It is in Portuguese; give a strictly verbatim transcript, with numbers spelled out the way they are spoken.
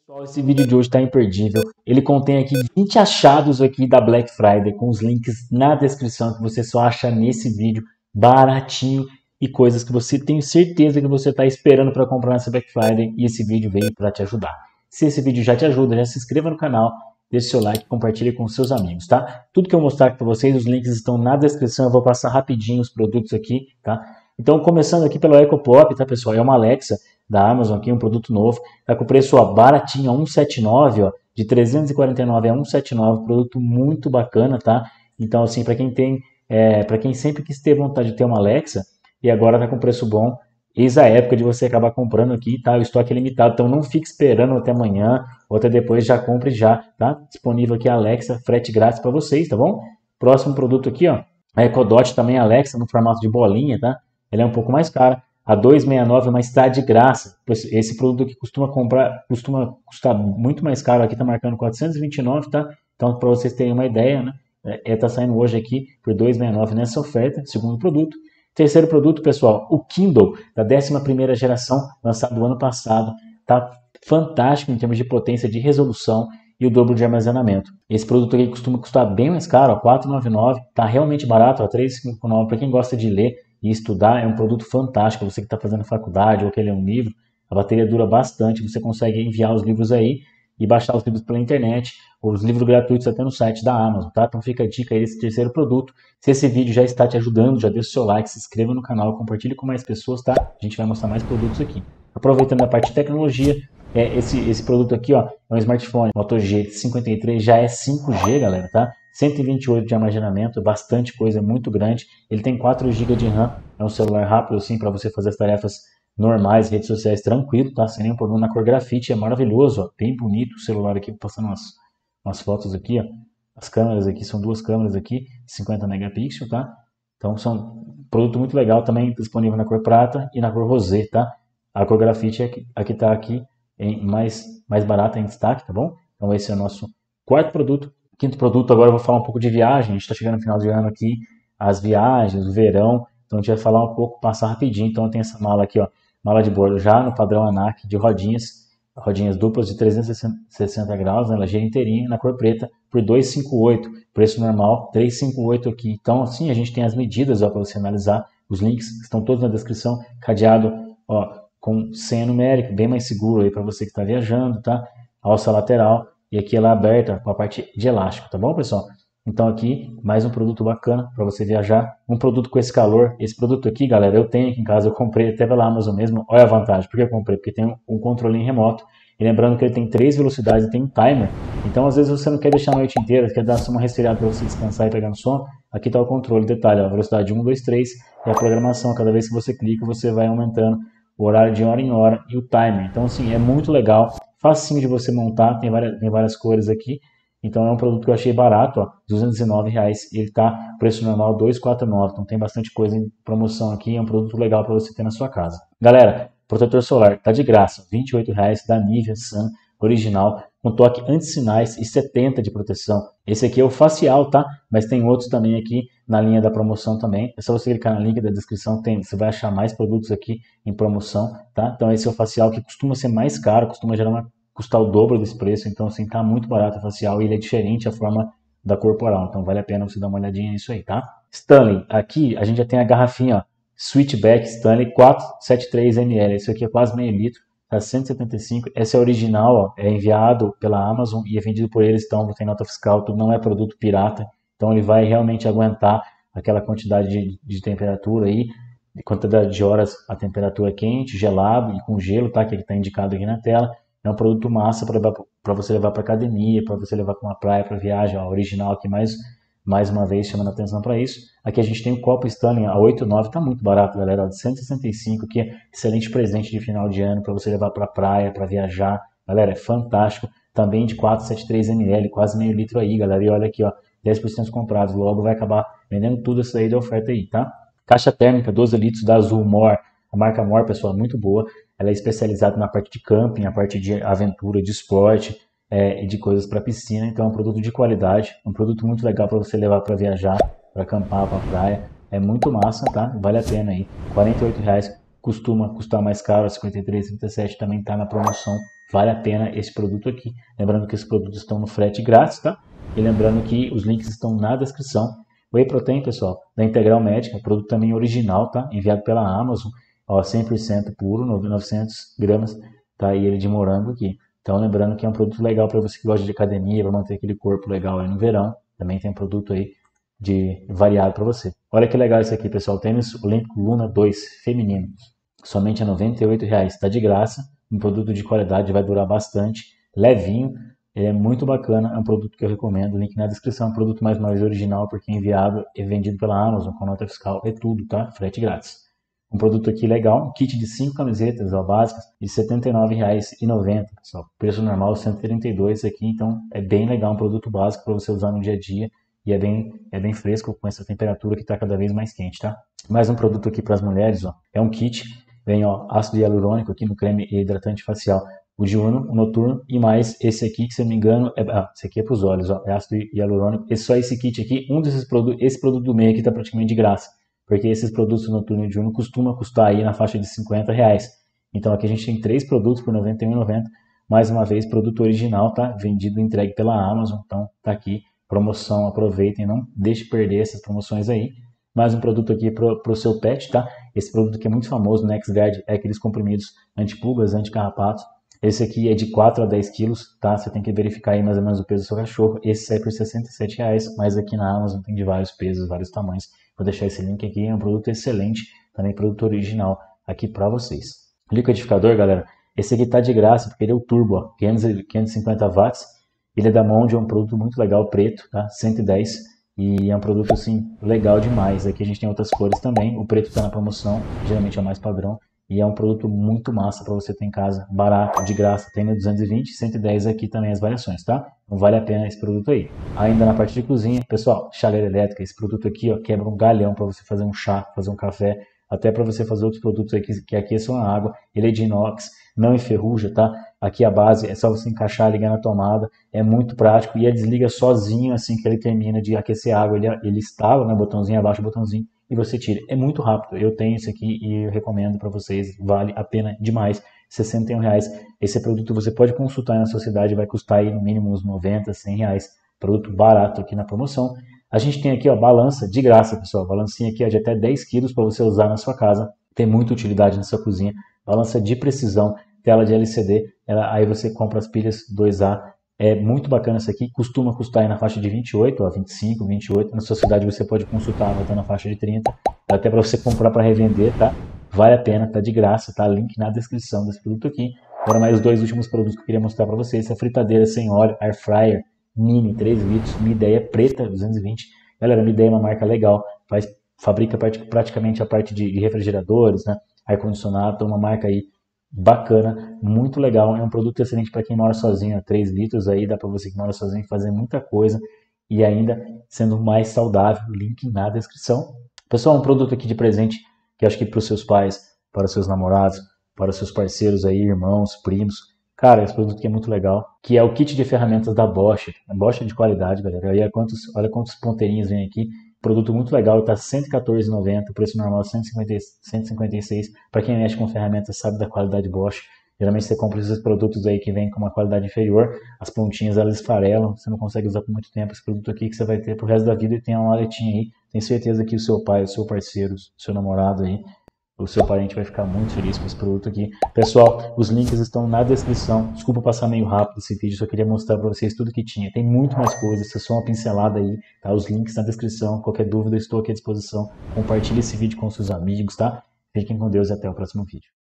Pessoal, esse vídeo de hoje está imperdível. Ele contém aqui vinte achados aqui da Black Friday, com os links na descrição que você só acha nesse vídeo, baratinho e coisas que você tem certeza que você está esperando para comprar nessa Black Friday, e esse vídeo veio para te ajudar. Se esse vídeo já te ajuda, já se inscreva no canal, deixe seu like e compartilhe com seus amigos, tá? Tudo que eu mostrar aqui para vocês, os links estão na descrição, eu vou passar rapidinho os produtos aqui, tá? Então, começando aqui pelo Echo Pop, tá, pessoal? É uma Alexa da Amazon aqui, um produto novo. Tá com o preço ó, baratinho, cento e setenta e nove, ó, de trezentos e quarenta e nove a cento e setenta e nove, produto muito bacana, tá? Então, assim, para quem tem, é, para quem sempre quis ter vontade de ter uma Alexa e agora tá com preço bom, eis a época de você acabar comprando aqui, tá? O estoque é limitado, então não fique esperando até amanhã ou até depois, já compre já, tá? Disponível aqui a Alexa, frete grátis para vocês, tá bom? Próximo produto aqui, ó, a Echo Dot também Alexa no formato de bolinha, tá? Ela é um pouco mais cara. A duzentos e sessenta e nove, mas está de graça. Esse produto aqui costuma comprar, costuma custar muito mais caro. Aqui está marcando quatrocentos e vinte e nove, tá? Então, para vocês terem uma ideia, né? É, tá saindo hoje aqui por duzentos e sessenta e nove nessa oferta, segundo produto. Terceiro produto, pessoal, o Kindle da décima primeira geração, lançado no ano passado. Tá fantástico em termos de potência de resolução e o dobro de armazenamento. Esse produto aqui costuma custar bem mais caro, ó, quatrocentos e noventa e nove. Tá realmente barato, ó, trezentos e cinquenta e nove. Para quem gosta de ler e estudar, é um produto fantástico. Você que está fazendo faculdade ou quer ler um livro, a bateria dura bastante, você consegue enviar os livros aí e baixar os livros pela internet, ou os livros gratuitos até no site da Amazon, tá? Então fica a dica aí desse terceiro produto. Se esse vídeo já está te ajudando, já deixa o seu like, se inscreva no canal, compartilhe com mais pessoas, tá? A gente vai mostrar mais produtos aqui. Aproveitando a parte de tecnologia, é, esse, esse produto aqui, ó, é um smartphone Moto G cinquenta e três, já é cinco G, galera, tá? cento e vinte e oito de armazenamento, bastante coisa, muito grande. Ele tem quatro gigas de RAM, é um celular rápido assim para você fazer as tarefas normais, redes sociais tranquilo, tá? Sem nenhum problema. Na cor grafite, é maravilhoso, ó, bem bonito o celular aqui, passando umas, umas fotos aqui, ó. As câmeras aqui são duas câmeras aqui, cinquenta megapixels, tá? Então são produto muito legal, também disponível na cor prata e na cor rosé, tá? A cor grafite aqui, aqui tá aqui em mais mais barata em destaque, tá bom? Então esse é o nosso quarto produto. Quinto produto, agora eu vou falar um pouco de viagem. A gente está chegando no final de ano aqui, as viagens, o verão. Então a gente vai falar um pouco, passar rapidinho. Então tem essa mala aqui, ó, mala de bordo já no padrão ANAC de rodinhas, rodinhas duplas de trezentos e sessenta graus, né, ela gira inteirinha, na cor preta, por duzentos e cinquenta e oito. Preço normal, trezentos e cinquenta e oito aqui. Então assim, a gente tem as medidas para você analisar. Os links estão todos na descrição. Cadeado, ó, com senha numérica, bem mais seguro aí para você que está viajando, tá? Alça lateral. E aqui ela é aberta com a parte de elástico, tá bom, pessoal? Então aqui, mais um produto bacana para você viajar. Um produto com esse calor. Esse produto aqui, galera, eu tenho aqui em casa, eu comprei até pela Amazon mesmo. Olha a vantagem, por que eu comprei? Porque tem um controle remoto. E lembrando que ele tem três velocidades e tem um timer. Então, às vezes, você não quer deixar a noite inteira, quer dar só uma resfriada para você descansar e pegar no sono. Aqui está o controle, detalhe, ó, velocidade um, dois, três. E a programação, cada vez que você clica, você vai aumentando o horário de hora em hora e o timer. Então, assim, é muito legal. Facinho de você montar, tem várias, tem várias cores aqui. Então é um produto que eu achei barato, ó, duzentos e nove reais. Ele tá preço normal duzentos e quarenta e nove. Então tem bastante coisa em promoção aqui. É um produto legal para você ter na sua casa. Galera, protetor solar tá de graça, vinte e oito reais da Nivea Sun original, com toque anti-sinais e setenta de proteção. Esse aqui é o facial, tá? Mas tem outros também aqui na linha da promoção também. É só você clicar no link da descrição, tem, você vai achar mais produtos aqui em promoção, tá? Então esse é o facial que costuma ser mais caro, costuma gerar uma, custar o dobro desse preço. Então assim, tá muito barato o facial e ele é diferente a forma da corporal. Então vale a pena você dar uma olhadinha nisso aí, tá? Stanley, aqui a gente já tem a garrafinha, ó, Switchback Stanley quatrocentos e setenta e três mililitros. Esse aqui é quase meio litro. Tá cento e setenta e cinco. Essa é original, ó, é enviado pela Amazon e é vendido por eles, então tem nota fiscal, tudo não é produto pirata. Então ele vai realmente aguentar aquela quantidade de, de temperatura aí, de quantidade de horas a temperatura quente, gelado e com gelo, tá? Que está indicado aqui na tela. É um produto massa para você levar para academia, para você levar para uma praia, para viagem, ó, original aqui mais mais uma vez chamando a atenção para isso. Aqui a gente tem o copo Stanley a oito reais e nove centavos, tá muito barato, galera, de cento e sessenta e cinco, que é excelente presente de final de ano para você levar para a praia, para viajar. Galera, é fantástico. Também de quatrocentos e setenta e três mililitros, quase meio litro aí, galera. E olha aqui, ó, dez por cento comprados. Logo vai acabar vendendo tudo isso aí da oferta aí, tá? Caixa térmica, doze litros da Azul More. A marca More, pessoal, é muito boa. Ela é especializada na parte de camping, a parte de aventura, de esporte, É, e de coisas para piscina. Então é um produto de qualidade, um produto muito legal para você levar para viajar, para acampar, para praia. É muito massa, tá? Vale a pena aí. quarenta e oito reais costuma custar mais caro, cinquenta e três reais e trinta e sete centavos, também está na promoção. Vale a pena esse produto aqui. Lembrando que esses produtos estão no frete grátis, tá? E lembrando que os links estão na descrição. Whey Protein, pessoal, da Integral Médica, produto também original, tá? Enviado pela Amazon, ó, cem por cento puro, novecentos gramas, tá? E ele de morango aqui. Então, lembrando que é um produto legal para você que gosta de academia, para manter aquele corpo legal aí no verão. Também tem produto aí de variado para você. Olha que legal isso aqui, pessoal. Tênis Olímpico Luna dois feminino. Somente a noventa e oito reais. Está de graça. Um produto de qualidade, vai durar bastante. Levinho. Ele é muito bacana. É um produto que eu recomendo. Link na descrição. É um produto mais mais original porque é enviado e vendido pela Amazon com nota fiscal. É tudo, tá? Frete grátis. Um produto aqui legal, um kit de cinco camisetas ó, básicas de setenta e nove reais e noventa centavos, pessoal. Preço normal cento e trinta e dois reais aqui, então é bem legal, um produto básico para você usar no dia a dia e é bem, é bem fresco com essa temperatura que está cada vez mais quente, tá? Mais um produto aqui para as mulheres, ó, é um kit, vem ó, ácido hialurônico aqui no creme hidratante facial, o diurno, o noturno e mais esse aqui que se eu não me engano, é, ah, esse aqui é para os olhos, ó, é ácido hialurônico, é só esse kit aqui, um desses produtos, esse produto do meio aqui está praticamente de graça. Porque esses produtos noturno e diurno costumam custar aí na faixa de cinquenta reais. Então aqui a gente tem três produtos por noventa e um reais e noventa centavos. Mais uma vez, produto original, tá? Vendido e entregue pela Amazon. Então tá aqui, promoção, aproveitem, não deixe perder essas promoções aí. Mais um produto aqui para o seu pet, tá? Esse produto aqui é muito famoso, no NexGard, é aqueles comprimidos antipulgas, anticarrapatos. Esse aqui é de quatro a dez quilos, tá? Você tem que verificar aí mais ou menos o peso do seu cachorro. Esse sai por sessenta e sete reais, mas aqui na Amazon tem de vários pesos, vários tamanhos. Vou deixar esse link aqui, é um produto excelente, também produto original aqui para vocês. Liquidificador, galera, esse aqui tá de graça, porque ele é o Turbo, ó, quinhentos e cinquenta watts. Ele é da Mondial, é um produto muito legal, preto, tá? cento e dez. E é um produto, assim, legal demais. Aqui a gente tem outras cores também, o preto tá na promoção, geralmente é o mais padrão. E é um produto muito massa para você ter em casa, barato, de graça, tem no duzentos e vinte, cento e dez aqui também as variações, tá? Então vale a pena esse produto aí. Ainda na parte de cozinha, pessoal, chaleira elétrica, esse produto aqui, ó, quebra um galhão para você fazer um chá, fazer um café, até para você fazer outros produtos aqui que aqueçam a água. Ele é de inox, não enferruja, tá? Aqui a base é só você encaixar, ligar na tomada, é muito prático e ele desliga sozinho assim que ele termina de aquecer a água, ele, ele instala, né, botãozinho abaixo, botãozinho, e você tira. É muito rápido, eu tenho esse aqui e eu recomendo para vocês, vale a pena demais, sessenta e um reais. Esse produto você pode consultar na sua cidade, vai custar aí no mínimo uns noventa, cem reais, produto barato aqui na promoção. A gente tem aqui, ó, balança de graça, pessoal, balancinha aqui ó, de até dez quilos para você usar na sua casa, tem muita utilidade na sua cozinha, balança de precisão, tela de L C D, ela, aí você compra as pilhas dois A, é muito bacana essa aqui, costuma custar aí na faixa de vinte e oito, ó, vinte e cinco, vinte e oito, na sua cidade você pode consultar, vai estar na faixa de trinta, até para você comprar para revender, tá? Vale a pena, tá de graça, tá? Link na descrição desse produto aqui. Agora mais os dois últimos produtos que eu queria mostrar para vocês, essa fritadeira sem óleo, Air Fryer, Mini, três litros, Midea preta, duzentos e vinte. Galera, Midea é uma marca legal, faz, fabrica praticamente a parte de, de refrigeradores, né? Ar-condicionado, uma marca aí bacana, muito legal, é um produto excelente para quem mora sozinho, três litros aí, dá para você que mora sozinho fazer muita coisa e ainda sendo mais saudável, link na descrição. Pessoal, um produto aqui de presente que acho que para os seus pais, para os seus namorados, para os seus parceiros aí, irmãos, primos, cara, esse produto aqui é muito legal, que é o kit de ferramentas da Bosch, a Bosch é de qualidade, galera, olha quantos, olha quantos ponteirinhos vem aqui. Produto muito legal, está cento e quatorze reais e noventa centavos, preço normal cento e cinquenta e seis reais. Para quem mexe com ferramentas sabe da qualidade Bosch. Geralmente você compra esses produtos aí que vêm com uma qualidade inferior, as pontinhas elas esfarelam, você não consegue usar por muito tempo. Esse produto aqui que você vai ter pro resto da vida e tem uma maletinha aí. Tenho certeza que o seu pai, o seu parceiro, o seu namorado aí, o seu parente vai ficar muito feliz com esse produto aqui. Pessoal, os links estão na descrição. Desculpa passar meio rápido esse vídeo, só queria mostrar para vocês tudo que tinha. Tem muito mais coisas, isso é só uma pincelada aí, tá? Os links na descrição. Qualquer dúvida, eu estou aqui à disposição. Compartilhe esse vídeo com seus amigos, tá? Fiquem com Deus e até o próximo vídeo.